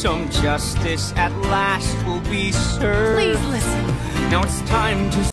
some justice at last will be served. Please listen. Now it's time to